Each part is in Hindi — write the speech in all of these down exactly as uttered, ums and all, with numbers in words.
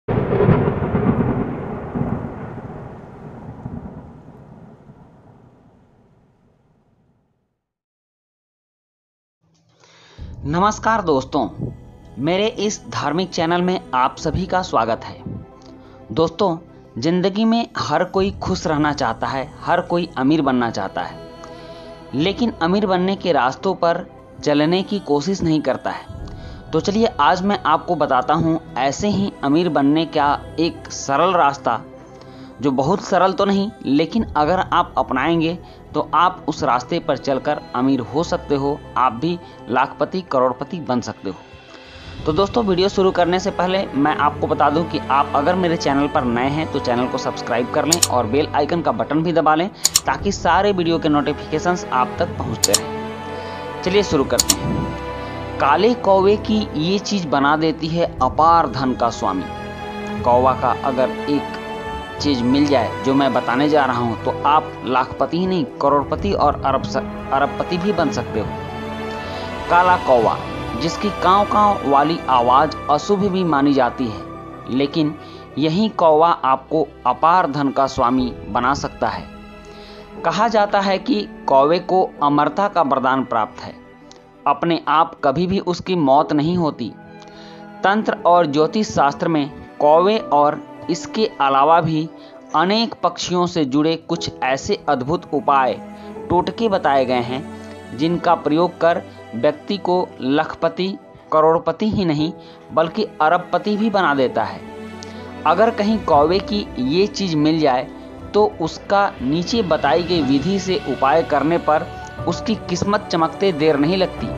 नमस्कार दोस्तों, मेरे इस धार्मिक चैनल में आप सभी का स्वागत है। दोस्तों, ज़िंदगी में हर कोई खुश रहना चाहता है, हर कोई अमीर बनना चाहता है, लेकिन अमीर बनने के रास्तों पर चलने की कोशिश नहीं करता है। तो चलिए आज मैं आपको बताता हूँ ऐसे ही अमीर बनने का एक सरल रास्ता, जो बहुत सरल तो नहीं, लेकिन अगर आप अपनाएंगे तो आप उस रास्ते पर चलकर अमीर हो सकते हो। आप भी लाखपति करोड़पति बन सकते हो। तो दोस्तों, वीडियो शुरू करने से पहले मैं आपको बता दूं कि आप अगर मेरे चैनल पर नए हैं तो चैनल को सब्सक्राइब कर लें और बेल आइकन का बटन भी दबा लें, ताकि सारे वीडियो के नोटिफिकेशंस आप तक पहुंचते रहें। चलिए शुरू करते हैं। काले कौवे की ये चीज़ बना देती है अपार धन का स्वामी। कौवा का अगर एक चीज़ मिल जाए जो मैं बताने जा रहा हूँ, तो आप लाखपति ही नहीं करोड़पति और अरब अरबपति भी बन सकते हो। काला कौवा, जिसकी काँव काँव वाली आवाज़ अशुभ भी मानी जाती है, लेकिन यही कौवा आपको अपार धन का स्वामी बना सकता है। कहा जाता है कि कौवे को अमरता का वरदान प्राप्त है। अपने आप कभी भी उसकी मौत नहीं होती। तंत्र और ज्योतिष शास्त्र में कौवे और इसके अलावा भी अनेक पक्षियों से जुड़े कुछ ऐसे अद्भुत उपाय, टोटके बताए गए हैं, जिनका प्रयोग कर व्यक्ति को लखपति करोड़पति ही नहीं बल्कि अरबपति भी बना देता है। अगर कहीं कौवे की ये चीज़ मिल जाए तो उसका नीचे बताई गई विधि से उपाय करने पर उसकी किस्मत चमकते देर नहीं लगती।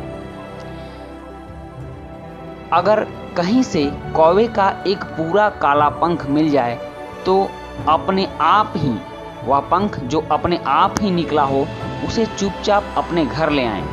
अगर कहीं से कौवे का एक पूरा काला पंख मिल जाए तो अपने आप ही वह पंख जो अपने आप ही निकला हो, उसे चुपचाप अपने घर ले आएं।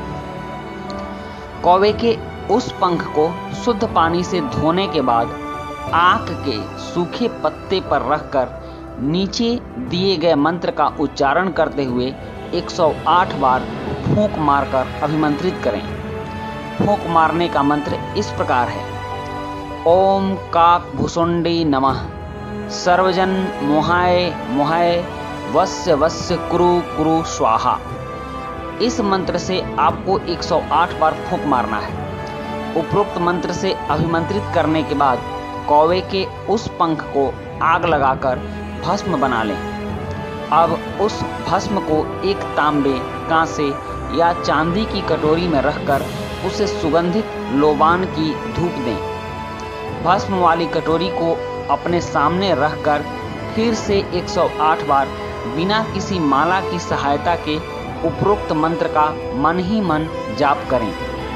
कौवे के उस पंख को शुद्ध पानी से धोने के बाद आक के सूखे पत्ते पर रखकर नीचे दिए गए मंत्र का उच्चारण करते हुए एक सौ आठ बार फूंक मारकर अभिमंत्रित करें। फूंक मारने का मंत्र इस प्रकार है: ओम काक भुसुंडी नमः, सर्वजन मोहाय मोहाय, वस्य वस्य कुरु कुरु स्वाहा। इस मंत्र से आपको एक सौ आठ बार फूंक मारना है। उपरोक्त मंत्र से अभिमंत्रित करने के बाद कौवे के उस पंख को आग लगाकर भस्म बना लें। अब उस भस्म को एक तांबे, कांसे या चांदी की कटोरी में रखकर उसे सुगंधित लोबान की धूप दें। भस्म वाली कटोरी को अपने सामने रखकर फिर से एक सौ आठ बार बिना किसी माला की सहायता के उपरोक्त मंत्र का मन ही मन जाप करें।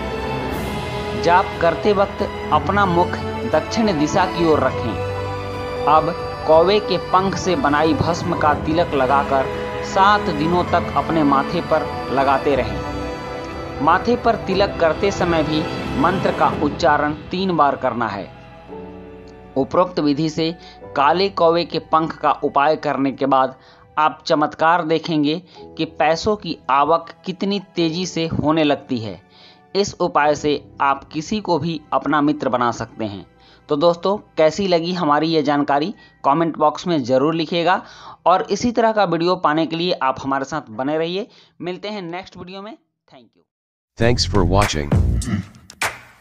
जाप करते वक्त अपना मुख दक्षिण दिशा की ओर रखें। अब कौवे के पंख से बनाई भस्म का तिलक लगाकर सात दिनों तक अपने माथे पर लगाते रहें। माथे पर तिलक करते समय भी मंत्र का उच्चारण तीन बार करना है। उपरोक्त विधि से काले कौवे के पंख का उपाय करने के बाद आप चमत्कार देखेंगे कि पैसों की आवक कितनी तेजी से होने लगती है। इस उपाय से आप किसी को भी अपना मित्र बना सकते हैं। तो दोस्तों, कैसी लगी हमारी ये जानकारी कमेंट बॉक्स में ज़रूर लिखिएगा, और इसी तरह का वीडियो पाने के लिए आप हमारे साथ बने रहिए। मिलते हैं नेक्स्ट वीडियो में। Thank you. Thanks for watching.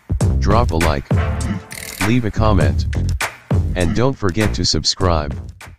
Drop a like, leave a comment, and don't forget to subscribe.